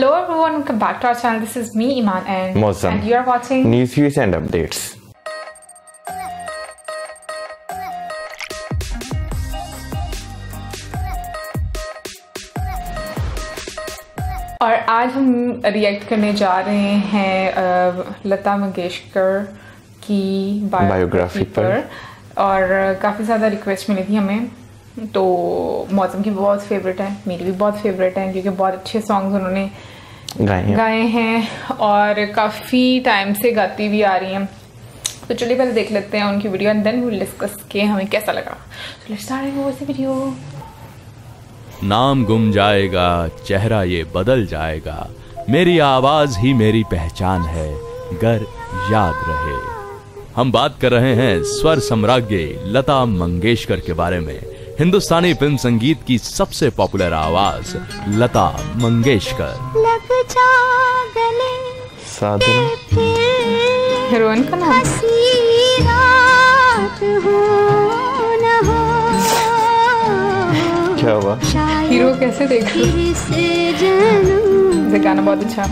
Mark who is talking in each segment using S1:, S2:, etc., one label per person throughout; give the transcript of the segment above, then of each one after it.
S1: Hello everyone, welcome back to our channel. This is me, Iman, and
S2: Mosam.
S1: And you are watching
S2: Newsviews and Updates.
S1: और आज हम react करने जा रहे हैं लता मंगेशकर की बायोग्राफी पर। और काफ़ी ज़्यादा रिक्वेस्ट मिली थी हमें, तो मौसम की बहुत फेवरेट है, मेरी भी बहुत फेवरेट है, क्योंकि बहुत अच्छे सॉन्ग्स उन्होंने गाए हैं और काफ़ी टाइम से गाती भी आ रही हैं। तो चलिए पहले देख लेते हैं उनकी video and then will discuss के हमें कैसा लगा। So let's start the video.
S3: नाम गुम जाएगा, चेहरा ये बदल जाएगा, मेरी आवाज ही मेरी पहचान है, गर याद रहे। हम बात कर रहे हैं स्वर सम्राज्ञी लता मंगेशकर के बारे में। हिंदुस्तानी फिल्म संगीत की सबसे पॉपुलर आवाज लता मंगेशकर।
S4: लग जा गले
S1: हीरोइन का नाम
S2: क्या हुआ?
S1: हीरो कैसे देख गाना बहुत अच्छा।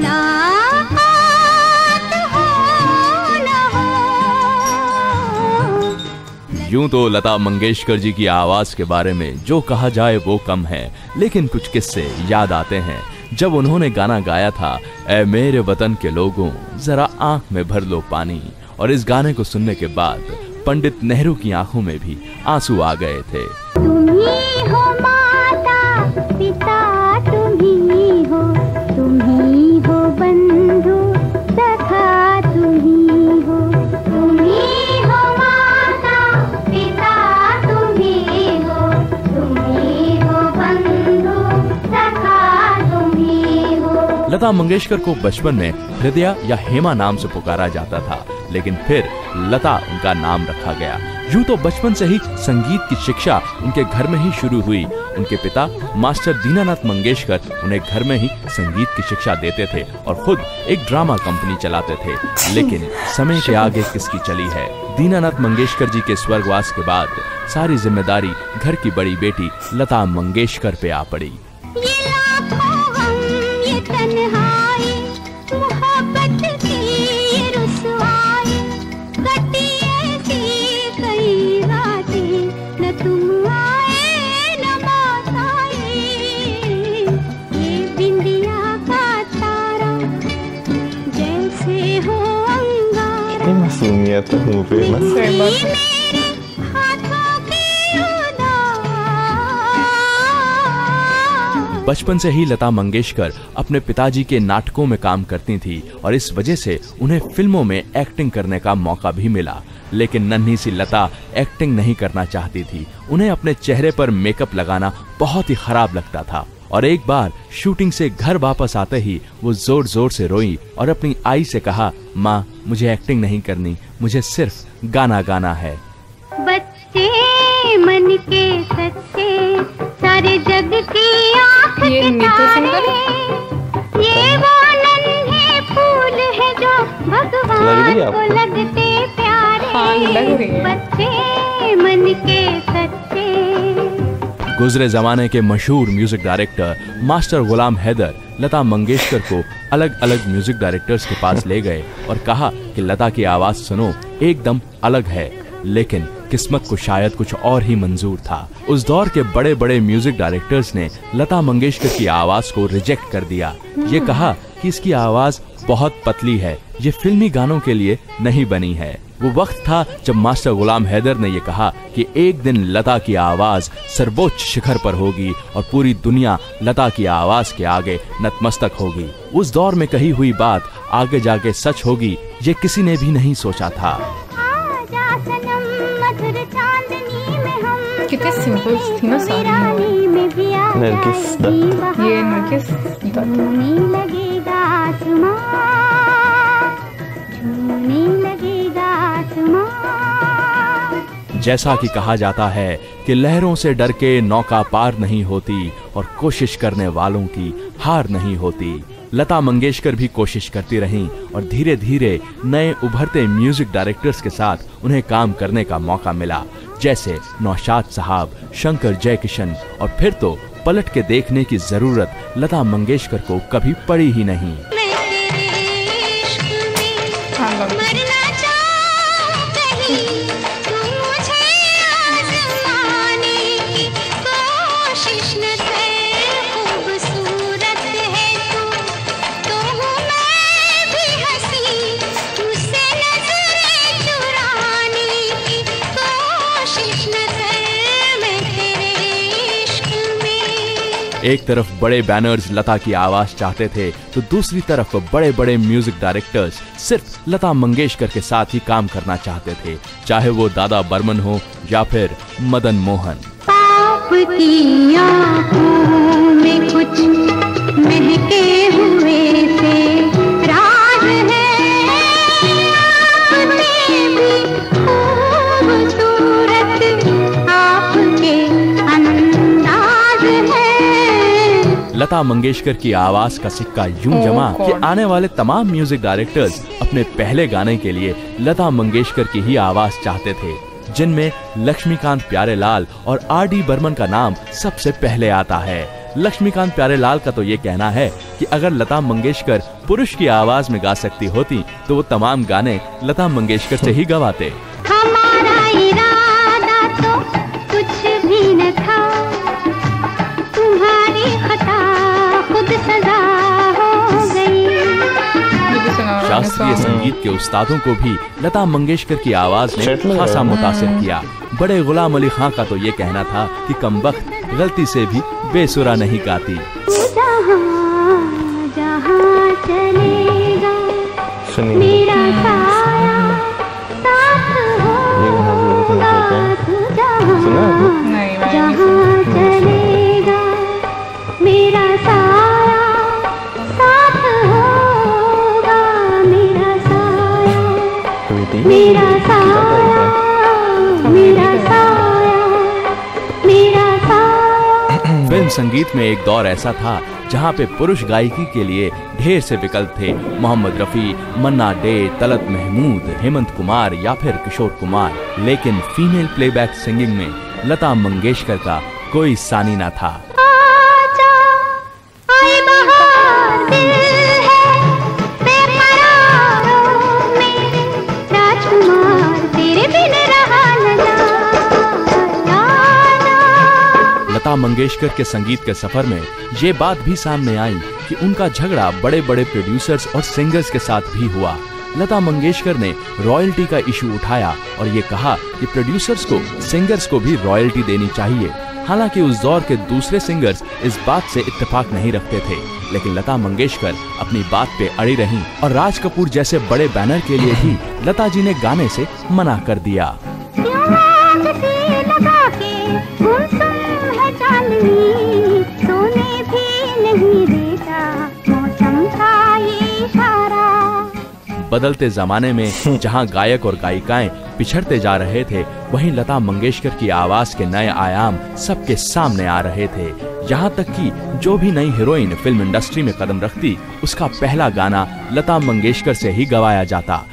S3: यूं तो लता मंगेशकर जी की आवाज के बारे में जो कहा जाए वो कम है, लेकिन कुछ किस्से याद आते हैं। जब उन्होंने गाना गाया था ऐ मेरे वतन के लोगों जरा आंख में भर लो पानी, और इस गाने को सुनने के बाद पंडित नेहरू की आंखों में भी आंसू आ गए थे।
S4: तुम्ही हो माता पिता, तुम्ही हो बंधु सखा, तुम्ही हो माता पिता, तुम्ही हो बंधु सखा, तुम्ही हो।
S3: लता मंगेशकर को बचपन में हृदया या हेमा नाम से पुकारा जाता था, लेकिन फिर लता उनका नाम रखा गया। यूं तो बचपन से ही संगीत की शिक्षा उनके घर में ही शुरू हुई। उनके पिता मास्टर दीनानाथ मंगेशकर उन्हें घर में ही संगीत की शिक्षा देते थे और खुद एक ड्रामा कंपनी चलाते थे। लेकिन समय के आगे किसकी चली है। दीनानाथ मंगेशकर जी के स्वर्गवास के बाद सारी जिम्मेदारी घर की बड़ी बेटी लता मंगेशकर पे आ पड़ी।
S2: मासूमियत मुंह पे
S3: बचपन से ही लता मंगेशकर अपने पिताजी के नाटकों में काम करती थी और इस वजह से उन्हें फिल्मों में एक्टिंग करने का मौका भी मिला। लेकिन नन्ही सी लता एक्टिंग नहीं करना चाहती थी। उन्हें अपने चेहरे पर मेकअप लगाना बहुत ही खराब लगता था और एक बार शूटिंग से घर वापस आते ही वो जोर जोर से रोई और अपनी आई से कहा, माँ मुझे एक्टिंग नहीं करनी, मुझे सिर्फ गाना गाना है।
S4: बच्चे मन के सच्चे सारे जग की आँख के तारे, ये वो नन्हे फूल है जो भगवान को लगते प्यारे। बच्चे मन के सच्चे।
S3: गुजरे जमाने के मशहूर music director master Ghulam Haider Lata Mangeshkar को अलग अलग म्यूजिक डायरेक्टर्स के पास ले गए और कहा कि लता की आवाज सुनो, एकदम अलग है। लेकिन किस्मत को शायद कुछ और ही मंजूर था। उस दौर के बड़े बड़े म्यूजिक डायरेक्टर्स ने लता मंगेशकर की आवाज को रिजेक्ट कर दिया। ये कहा कि इसकी आवाज बहुत पतली है, ये फिल्मी गानों के लिए नहीं बनी है। वो वक्त था जब मास्टर गुलाम हैदर ने ये कहा कि एक दिन लता की आवाज सर्वोच्च शिखर पर होगी और पूरी दुनिया लता की आवाज के आगे नतमस्तक होगी। उस दौर में कही हुई बात आगे जाके सच होगी, ये किसी ने भी नहीं सोचा था।
S1: कितने सिंपल थी ना सारी। ये नरगिस
S3: जैसा कि कहा जाता है कि लहरों से डर के नौका पार नहीं होती और कोशिश करने वालों की हार नहीं होती। लता मंगेशकर भी कोशिश करती रहीं और धीरे धीरे नए उभरते म्यूजिक डायरेक्टर्स के साथ उन्हें काम करने का मौका मिला, जैसे नौशाद साहब, शंकर जयकिशन और फिर तो पलट के देखने की जरूरत लता मंगेशकर को कभी पड़ी ही नहीं। एक तरफ बड़े बैनर्स लता की आवाज चाहते थे तो दूसरी तरफ बड़े बड़े म्यूजिक डायरेक्टर्स सिर्फ लता मंगेशकर के साथ ही काम करना चाहते थे, चाहे वो दादा बर्मन हो या फिर मदन मोहन।
S4: आपकी आँखों में कुछ महके हुए से राज है, आपने भी खूबसूरत आपके अंदाज है।
S3: लता मंगेशकर की आवाज का सिक्का यूं जमा कि आने वाले तमाम म्यूजिक डायरेक्टर्स अपने पहले गाने के लिए लता मंगेशकर की ही आवाज चाहते थे, जिनमें लक्ष्मीकांत प्यारेलाल और आर.डी. बर्मन का नाम सबसे पहले आता है। लक्ष्मीकांत प्यारेलाल का तो ये कहना है कि अगर लता मंगेशकर पुरुष की आवाज में गा सकती होती तो वो तमाम गाने लता मंगेशकर से ही गवाते।
S4: हमारा इरादा तो कुछ भी न था, तुम्हारी खता खुद सजा हो गई।
S3: शास्त्रीय संगीत के उस्तादों को भी लता मंगेशकर की आवाज ने खासा मुतासिर किया। बड़े गुलाम अली खां का तो ये कहना था कि कमबख्त गलती से भी बेसुरा नहीं गाती।
S4: जहाँ जहाँ चलेगा मेरा साया साथ होगा, जहाँ चलेगा मेरा साया साथ होगा, मेरा साया मेरा साया मेरा साया मेरा साया।
S3: फिल्म संगीत में एक दौर ऐसा था जहाँ पे पुरुष गायकी के लिए ढेर से विकल्प थे। मोहम्मद रफी, मन्ना डे, तलत महमूद, हेमंत कुमार या फिर किशोर कुमार, लेकिन फीमेल प्लेबैक सिंगिंग में लता मंगेशकर का कोई सानी ना था। लता मंगेशकर के संगीत के सफर में ये बात भी सामने आई कि उनका झगड़ा बड़े बड़े प्रोड्यूसर्स और सिंगर्स के साथ भी हुआ। लता मंगेशकर ने रॉयल्टी का इशू उठाया और ये कहा कि प्रोड्यूसर्स को सिंगर्स को भी रॉयल्टी देनी चाहिए। हालांकि उस दौर के दूसरे सिंगर्स इस बात से इत्तेफाक नहीं रखते थे, लेकिन लता मंगेशकर अपनी बात पे अड़ी रहीं और राज कपूर जैसे बड़े बैनर के लिए भी लता जी ने गाने से मना कर दिया।
S4: सोने भी नहीं देता मौसम का ये इशारा।
S3: बदलते जमाने में जहां गायक और गायिकाएं पिछड़ते जा रहे थे, वहीं लता मंगेशकर की आवाज के नए आयाम सबके सामने आ रहे थे। यहाँ तक कि जो भी नई हीरोइन फिल्म इंडस्ट्री में कदम रखती, उसका पहला गाना लता मंगेशकर से ही गवाया जाता।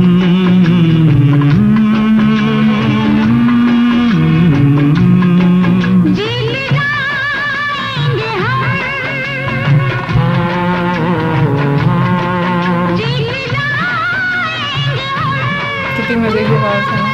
S1: मजे की बात है।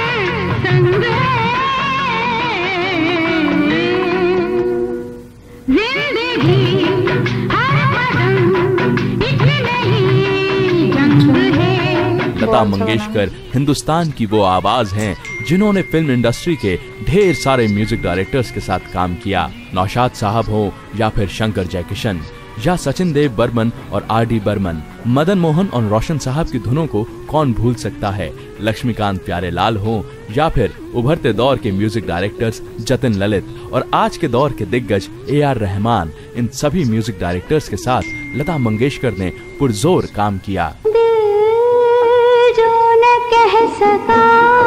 S3: लता मंगेशकर हिंदुस्तान की वो आवाज हैं जिन्होंने फिल्म इंडस्ट्री के ढेर सारे म्यूजिक डायरेक्टर्स के साथ काम किया। नौशाद साहब हो या फिर शंकर जयकिशन या सचिन देव बर्मन और आर.डी. बर्मन, मदन मोहन और रोशन साहब की धुनों को कौन भूल सकता है। लक्ष्मीकांत प्यारेलाल हो या फिर उभरते दौर के म्यूजिक डायरेक्टर्स जतिन ललित और आज के दौर के दिग्गज ए.आर. रहमान, इन सभी म्यूजिक डायरेक्टर्स के साथ लता मंगेशकर ने पुरजोर काम किया।
S4: जो न कह सका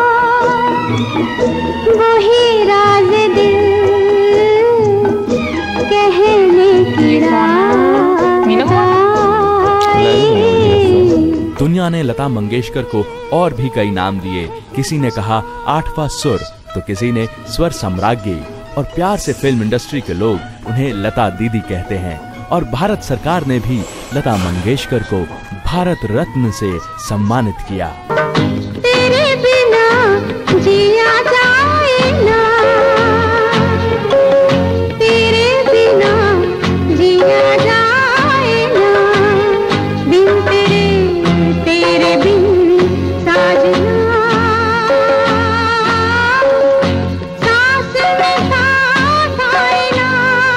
S4: वही राज दिल कहने की
S3: दुनिया ने लता मंगेशकर को और भी कई नाम दिए। किसी ने कहा 8वां सुर तो किसी ने स्वर सम्राज्ञी। और प्यार से फिल्म इंडस्ट्री के लोग उन्हें लता दीदी कहते हैं और भारत सरकार ने भी लता मंगेशकर को भारत रत्न से सम्मानित किया।
S4: तेरे बिना जिया जाए ना, तेरे बिना जिया जाए ना, बिन तेरे बिन साजना, सांस में सांस आए ना।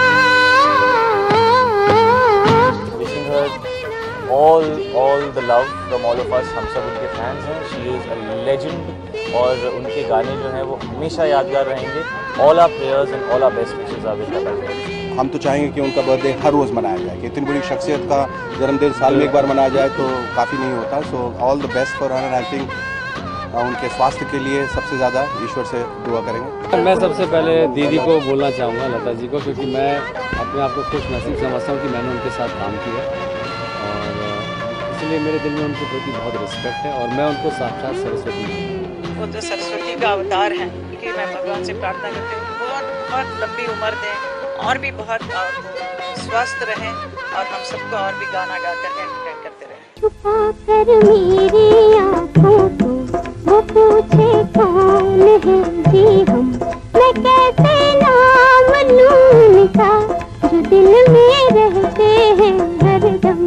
S5: all the love from all of us, हम सब उनके फैंस हैं। She is a legend और उनके गाने जो हैं वो हमेशा यादगार रहेंगे। All our prayers and all our best wishes are with Lata।
S6: हम तो चाहेंगे कि उनका बर्थडे हर रोज़ मनाया जाए, कि इतनी बड़ी शख्सियत का जन्मदिन साल में एक बार मनाया जाए तो काफ़ी नहीं होता। So all the best for her and I think उनके स्वास्थ्य के लिए सबसे ज़्यादा ईश्वर से दुआ करेंगे।
S7: मैं सबसे पहले दीदी को बोलना चाहूँगा, लता जी को, क्योंकि मैं अपने आप को खुश नसीब समझता हूँ कि मैंने उनके साथ काम किया और इसलिए मेरे दिल में उनके प्रति बहुत रिस्पेक्ट है और मैं उनको साक्षात सरस्वती हूँ।
S8: वो तो सरस्वती का अवतार है कि मैं भगवान से प्रार्थना करती हूँ बहुत लंबी उम्र दें और भी बहुत स्वस्थ रहें और हम सबको और भी गाना गा कर एंटरटेन करते रहें।
S4: छुपा कर मेरी आँखों को वो पूछे कौन है जी हम, मैं कैसे नाम लूं उनका जो दिल में रहते हैं हरदम।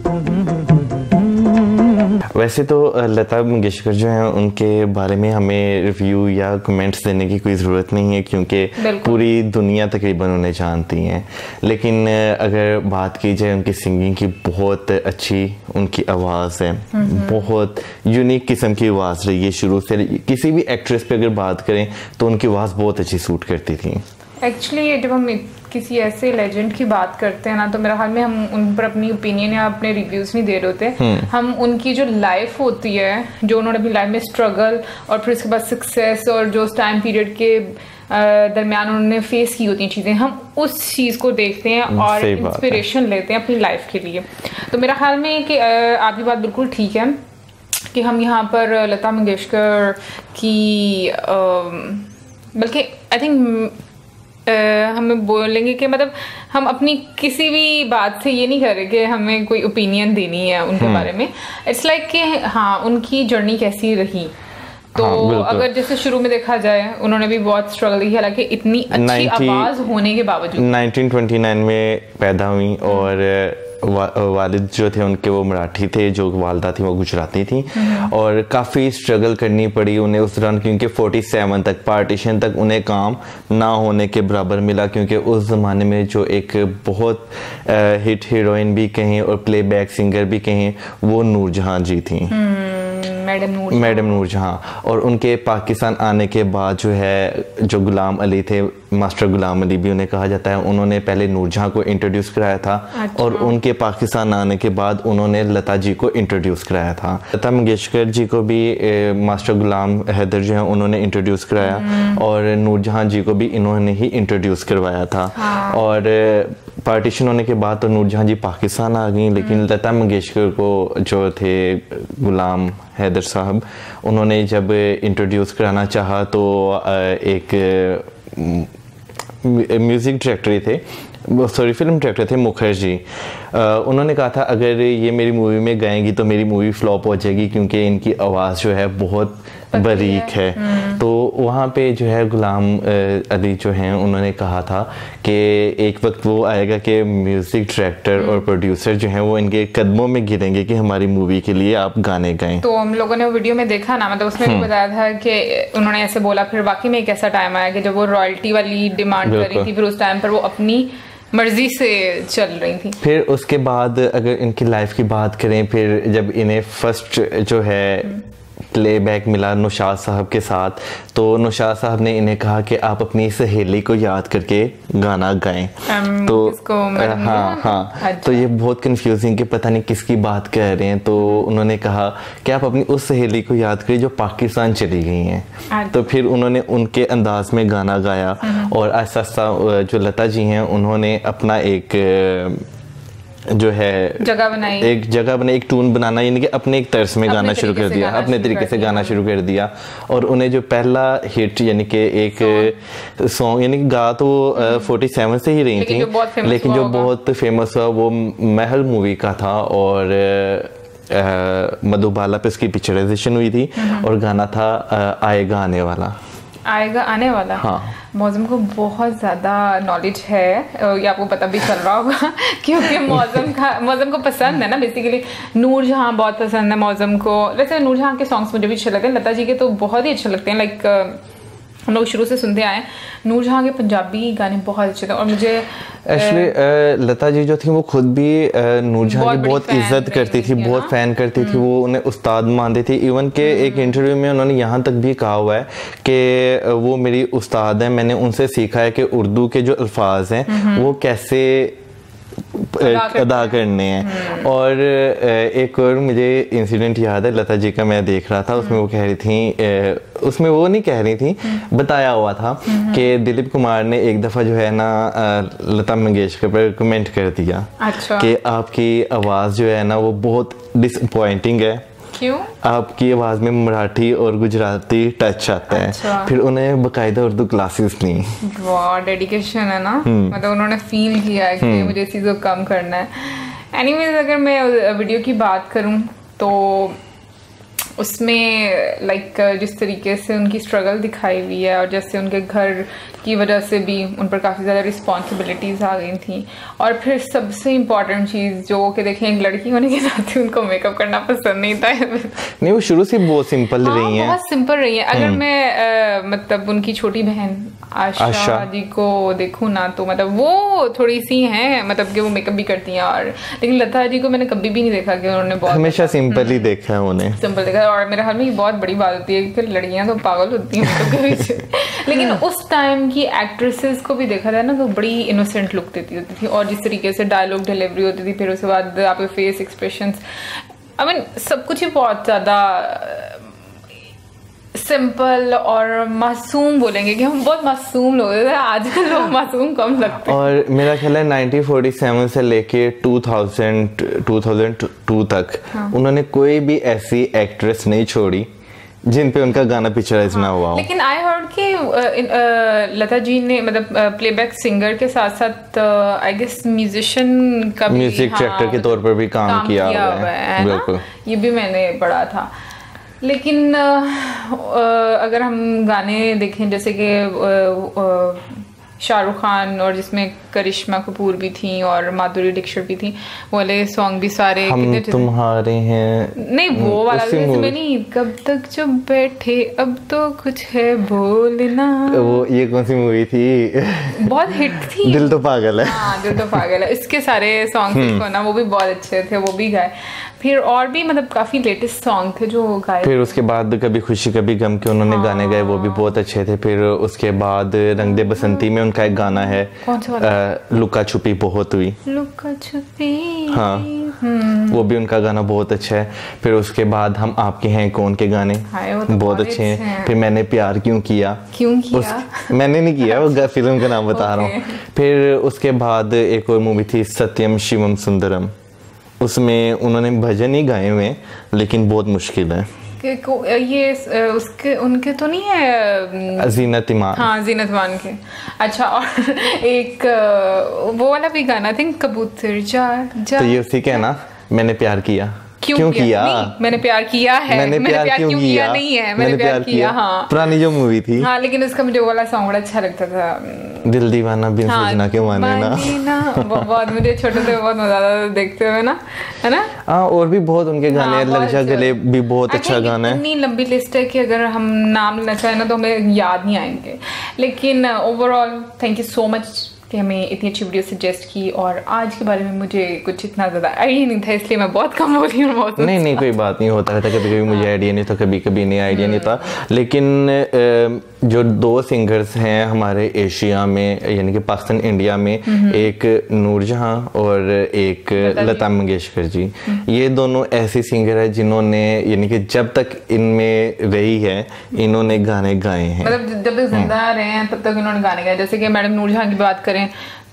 S2: वैसे तो लता मंगेशकर जो हैं उनके बारे में हमें रिव्यू या कमेंट्स देने की कोई ज़रूरत नहीं है क्योंकि पूरी दुनिया तकरीबन उन्हें जानती हैं। लेकिन अगर बात की जाए उनकी सिंगिंग की, बहुत अच्छी उनकी आवाज़ है, बहुत यूनिक किस्म की आवाज़ रही है शुरू से। किसी भी एक्ट्रेस पे अगर बात करें तो उनकी आवाज़ बहुत अच्छी सूट करती थी।
S1: एक्चुअली जब हम किसी ऐसे लेजेंड की बात करते हैं ना तो मेरा ख्याल में हम उन पर अपनी ओपिनियन या अपने रिव्यूज नहीं दे रहे होते। हम उनकी जो लाइफ होती है, जो उन्होंने अपनी लाइफ में स्ट्रगल और फिर उसके बाद सक्सेस और जो उस टाइम पीरियड के दरमियान उन्होंने फेस की होती हैं चीज़ें, हम उस चीज़ को देखते हैं और इंस्पिरेशन लेते हैं अपनी लाइफ के लिए। तो मेरा ख्याल में कि आपकी बात बिल्कुल ठीक है कि हम यहाँ पर लता मंगेशकर की बल्कि आई थिंक हमें बोलेंगे कि मतलब हम अपनी किसी भी बात से ये नहीं कर रहे कि हमें कोई ओपिनियन देनी है उनके बारे में। इट्स लाइक कि हाँ उनकी जर्नी कैसी रही। तो अगर जैसे शुरू में देखा जाए उन्होंने भी बहुत स्ट्रगल की, हालांकि इतनी अच्छी आवाज होने के बावजूद।
S2: 1929 में पैदा हुई और वालिद जो थे उनके वो मराठी थे, जो वालदा थी वो गुजराती थी और काफ़ी स्ट्रगल करनी पड़ी उन्हें उस दौरान क्योंकि 47 तक पार्टीशन तक उन्हें काम ना होने के बराबर मिला क्योंकि उस ज़माने में जो एक बहुत हिट हीरोइन भी कहें और प्लेबैक सिंगर भी कहें वो नूरजहां जी थी, मैडम नूरजहां। और उनके पाकिस्तान आने के बाद जो है जो गुलाम अली थे, मास्टर गुलाम अली भी उन्हें कहा जाता है, उन्होंने पहले नूरजहां को इंट्रोड्यूस कराया था। अच्छा। और उनके पाकिस्तान आने के बाद उन्होंने लता जी को इंट्रोड्यूस कराया था। लता मंगेशकर जी को भी मास्टर गुलाम हैदर जो है उन्होंने इंट्रोड्यूस कराया और नूरजहां जी को भी इन्होंने ही इंट्रोड्यूस करवाया था। हाँ। और पार्टीशन होने के बाद तो नूरजहां जी पाकिस्तान आ गई, लेकिन लता मंगेशकर को जो थे गुलाम हैदर साहब, उन्होंने जब इंट्रोड्यूस कराना चाहा तो एक म्यूज़िक डायरेक्टर थे, सॉरी फिल्म डायरेक्टर थे मुखर्जी, उन्होंने कहा था अगर ये मेरी मूवी में गाएंगी तो मेरी मूवी फ्लॉप हो जाएगी क्योंकि इनकी आवाज़ जो है बहुत बारीक है। तो वहाँ पे जो है गुलाम अली जो हैं उन्होंने कहा था कि एक वक्त वो आएगा कि म्यूज़िक डायरेक्टर और प्रोड्यूसर जो हैं वो इनके कदमों में गिरेंगे कि हमारी मूवी के लिए आप गाने गाएं।
S1: तो हम लोगों ने वो वीडियो में देखा ना, मतलब उसमें भी बताया था कि उन्होंने ऐसे बोला। फिर वाकई में एक ऐसा टाइम आया कि जब वो रॉयल्टी वाली डिमांड कर रही थी, फिर उस टाइम पर वो अपनी मर्जी से चल रही थी।
S2: फिर उसके बाद अगर इनकी लाइफ की बात करें, फिर जब इन्हें फर्स्ट जो है प्लेबैक मिला नौशाद साहब के साथ, तो नौशाद साहब ने इन्हें कहा कि आप अपनी सहेली को याद करके गाना गाएं। तो हाँ, तो ये बहुत कंफ्यूजिंग कि पता नहीं किसकी बात कर रहे हैं। तो उन्होंने कहा कि आप अपनी उस सहेली को याद करिए जो पाकिस्तान चली गई हैं। तो फिर उन्होंने उनके अंदाज में गाना गाया और आहिस्ता आहिस्ता जो लता जी हैं उन्होंने अपना एक जो है
S1: जगह बनाई,
S2: एक जगह बनाई, एक टून बनाना, यानी कि अपने एक तर्ज में गाना शुरू कर दिया, अपने तरीके से गाना शुरू कर दिया। और उन्हें जो पहला हिट यानी कि एक सॉन्ग, यानी कि गा तो 47 से ही रही थी, लेकिन जो बहुत फेमस हुआ वो महल मूवी का था और मधुबाला पे उसकी पिक्चराइजेशन हुई थी और गाना था आएगा आने वाला।
S1: आएगा आने वाला।
S2: हाँ,
S1: मौसम को बहुत ज़्यादा नॉलेज है, ये आपको पता भी चल रहा होगा क्योंकि मौसम को पसंद है ना बेसिकली। नूरजहां बहुत पसंद है मौसम को। वैसे नूरजहां के सॉन्ग्स मुझे भी अच्छे लगते हैं, लता जी के तो बहुत ही अच्छे लगते हैं। लाइक हम लोग शुरू से सुनते आए, नूरजहां के पंजाबी गाने बहुत अच्छे थे। और मुझे
S2: एक्चुअली लता जी जो थी वो खुद भी नूरजहां की बहुत इज्जत करती थी, बहुत फैन करती थी, वो उन्हें उस्ताद मानती थी। इवन के एक इंटरव्यू में उन्होंने यहाँ तक भी कहा हुआ है कि वो मेरी उस्ताद है, मैंने उनसे सीखा है कि उर्दू के जो अल्फाज हैं वो कैसे अदा करने हैं। और एक और मुझे इंसिडेंट याद है लता जी का, मैं देख रहा था, उसमें वो कह रही थी, उसमें वो नहीं कह रही थी, बताया हुआ था कि दिलीप कुमार ने एक दफ़ा जो है ना लता मंगेशकर पर कमेंट कर दिया कि आपकी आवाज़ जो है ना वो बहुत डिसअपॉइंटिंग है।
S1: क्यों?
S2: आपकी आवाज में मराठी और गुजराती टच आता है। फिर उन्हें बकायदा उर्दू क्लासेस ली।
S1: वाह, डेडिकेशन है ना, मतलब उन्होंने फील किया है कि मुझे इस चीज़ को कम करना है। एनीवेज, अगर मैं वीडियो की बात करूं तो उसमें लाइक जिस तरीके से उनकी स्ट्रगल दिखाई हुई है और जैसे उनके घर की वजह से भी उन पर काफ़ी ज़्यादा रिस्पॉन्सिबिलिटीज़ आ गई थी। और फिर सबसे इम्पॉर्टेंट चीज़ जो कि देखें, एक लड़की होने के साथ उनको मेकअप करना पसंद नहीं था।
S2: नहीं, वो शुरू से बहुत सिंपल रही हैं,
S1: बहुत सिंपल रही है। अगर मैं मतलब उनकी छोटी बहन आशा जी को देखूँ ना तो मतलब वो थोड़ी सी हैं, मतलब कि वो मेकअप भी करती हैं। और लेकिन लता जी को मैंने कभी भी नहीं देखा कि उन्होंने बहुत,
S2: हमेशा सिंपल ही देखा है उन्हें,
S1: सिंपल देखा। और मेरे ख्याल में ये बहुत बड़ी बात होती है कि लड़कियां तो पागल होती हैं मेकअप के पीछे। लेकिन उस टाइम की एक्ट्रेसेस को भी देखा जाए ना तो बड़ी इनोसेंट लुक देती होती थी, और जिस तरीके से डायलॉग डिलीवरी होती थी, फिर उसके बाद आपके फेस एक्सप्रेशंस, आई मीन सब कुछ ही बहुत ज़्यादा सिंपल और मासूम बोलेंगे कि हम बहुत मासूम लोग हैं। आजकल लोग मासूम कम लगते हैं।
S2: और मेरा ख्याल है 1947 से लेके 2002 तक उन्होंने कोई भी ऐसी एक्ट्रेस नहीं छोड़ी जिन पे उनका गाना पिक्चराइज ना हुआ हो।
S1: लेकिन आई हर्ड कि लता जी ने मतलब प्लेबैक सिंगर के साथ साथ आई गेस म्यूजिशियन का भी,
S2: म्यूजिक डायरेक्टर के तौर पर भी काम किया हुआ है।
S1: बिल्कुल, ये भी मैंने पढ़ा था। लेकिन अगर हम गाने देखें जैसे कि शाहरुख खान और जिसमें करिश्मा कपूर भी थी और माधुरी दीक्षित भी थी, वो वाले सॉन्ग भी सारे
S2: हम तुम्हारे हैं,
S1: नहीं वो वाला इसमें नहीं, कब तक चुप बैठे अब तो कुछ है बोलना,
S2: वो ये कौन सी मूवी थी?
S1: बहुत हिट थी,
S2: दिल तो पागल है।
S1: हाँ, दिल तो पागल है। इसके सारे सॉन्ग ना वो भी बहुत अच्छे थे, वो भी गाए। फिर और भी मतलब काफी लेटेस्ट सॉन्ग थे जो गाए।
S2: फिर उसके बाद कभी खुशी कभी गम के उन्होंने गाने गाए, वो भी बहुत अच्छे थे। फिर उसके बाद रंग दे बसंती में उनका एक गाना है, लुका छुपी बहुत हुई,
S1: लुका छुपी,
S2: हाँ, वो भी उनका गाना बहुत अच्छा है। फिर उसके बाद हम आपके हैं कौन के गाने बहुत अच्छे हैं। फिर मैंने प्यार क्यों किया, मैंने नहीं किया, वो फिल्म का नाम बता रहा हूँ। फिर उसके बाद एक और मूवी थी सत्यम शिवम सुंदरम, उसमें उन्होंने भजन ही गाए हुए हैं लेकिन बहुत मुश्किल है।
S1: ये उसके उनके तो नहीं है,
S2: जीनत ईमान,
S1: हाँ जीनत ईमान के। अच्छा, और एक वो वाला भी गाना था कबूतर जा जा,
S2: तो ये उसी का है ना, मैंने प्यार किया क्यों किया?
S1: नहीं, मैंने प्यार किया है, मैंने प्यार क्यों किया नहीं है, मैंने प्यार किया, हाँ,
S2: पुरानी जो मूवी थी।
S1: हाँ, लेकिन उसका मुझे वो वाला सॉन्ग बड़ा अच्छा लगता था,
S2: दिल दीवाना बिन सजना के माने ना।
S1: बहुत मुझे छोटे थे बहुत मजा आता था देखते हुए ना, है ना।
S2: हाँ, और भी बहुत उनके गाने, लग जा गले भी बहुत अच्छा गाना है।
S1: इतनी लंबी लिस्ट है कि अगर हम नाम लेना चाहें ना तो हमें याद नहीं आएंगे। लेकिन overall thank you so much कि हमें इतनी अच्छी वीडियो सजेस्ट की। और आज के बारे में मुझे कुछ इतना ज़्यादा आइडिया नहीं था, इसलिए मैं बहुत कम बोली हूँ।
S2: नहीं, कोई बात नहीं, होता रहता, कभी कभी मुझे आइडिया नहीं था, कभी कभी नहीं आइडिया नहीं था। लेकिन जो दो सिंगर्स हैं हमारे एशिया में, यानी कि पाकिस्तान इंडिया में, एक नूरजहां और एक लता मंगेशकर जी, ये दोनों ऐसी सिंगर है जिन्होंने, यानी कि जब तक इनमें रही है इन्होंने गाने गाए हैं,
S1: मतलब जब तक जिंदा रहे हैं तब तक इन्होंने गाने गाए। जैसे कि मैडम नूरजहां की बात करें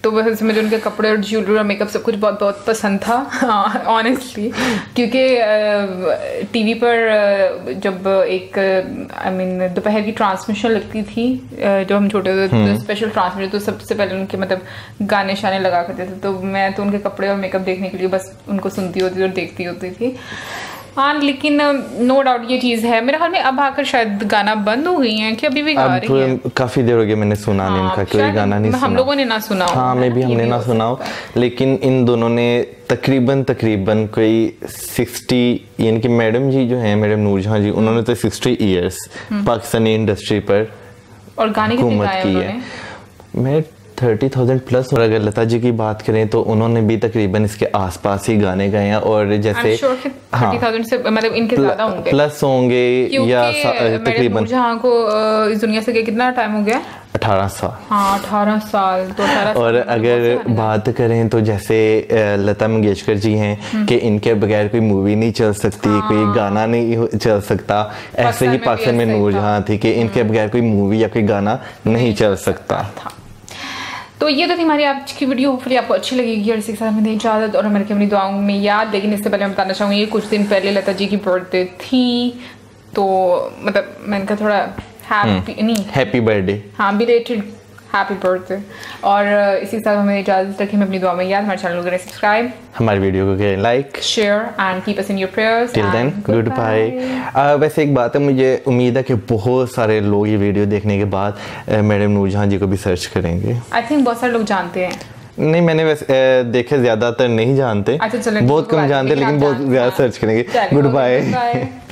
S1: तो वैसे मुझे उनके कपड़े और ज्वेलरी और मेकअप सब कुछ बहुत बहुत पसंद था ऑनेस्टली, क्योंकि टीवी पर जब एक दोपहर की ट्रांसमिशन लगती थी जब हम छोटे थे, स्पेशल ट्रांसमिशन, तो सबसे पहले उनके मतलब गाने शाने लगा करते थे, तो मैं तो उनके कपड़े और मेकअप देखने के लिए बस उनको सुनती होती थी और देखती होती थी। हाँ, लेकिन नो डाउट ये चीज़ है, मेरे ख्याल में अब आकर शायद गाना बंद हो गई हैं कि अभी भी गा रही हैं?
S2: काफ़ी देर हो गई मैंने सुना नहीं इनका, कोई गाना नहीं सुना।
S1: हम लोगों ने ना सुना हो,
S2: हाँ, मैं भी हमने ना सुना हो, लेकिन इन दोनों ने तकरीबन कोई 60, यानी कि मैडम जी जो हैं, मैडम नूरजहां जी, उन्होंने तो 60 ईयर्स पाकिस्तानी इंडस्ट्री पर
S1: और गाने
S2: हुकूमत की है। मैं 30,000 प्लस, और अगर लता जी की बात करें तो उन्होंने भी तकरीबन इसके आसपास ही गाने गाए हैं, और जैसे
S1: 30,000 से मतलब इनके ज्यादा होंगे,
S2: प्लस होंगे, या तकरीबन
S1: नूरजहां को इस दुनिया से कितना टाइम हो गया?
S2: 18 साल।
S1: हाँ, 18 साल। तो 18
S2: और अगर बात करें तो जैसे लता मंगेशकर जी हैं कि इनके बगैर कोई मूवी नहीं चल सकती, कोई गाना नहीं चल सकता, ऐसे ही पाकिस्तान में नूरजहां थी कि इनके बगैर कोई मूवी या कोई गाना नहीं चल सकता।
S1: तो ये तो थी हमारी आज की वीडियो, होपफुली आपको अच्छी लगेगी और इसी के साथ में इजाज़त और हमारे अपनी दुआओं में याद। लेकिन इससे पहले मैं बताना चाहूँगी कुछ दिन पहले लता जी की बर्थडे थी, तो मतलब मैंने कहा थोड़ा हैप्पी बर्थडे, हाँ, बिलेटेड हैप्पी बर्थडे। और इसी के साथ हमें इजाज़त रखें, मैं अपनी दुआ में याद। हमारे चैनल को करें सब्सक्राइब, हमारी वीडियो को करें like, share and keep us in your prayers. Till then, goodbye. वैसे एक बात है, मुझे उम्मीद है कि बहुत सारे लोग ये वीडियो देखने के बाद मैडम नूरजहां जी को भी सर्च करेंगे। आई थिंक बहुत सारे लोग जानते हैं।
S2: नहीं, मैंने वैसे देखे, ज्यादातर नहीं जानते,
S1: अच्छा,
S2: बहुत कम जानते, लेकिन बहुत ज्यादा सर्च करेंगे। Good bye.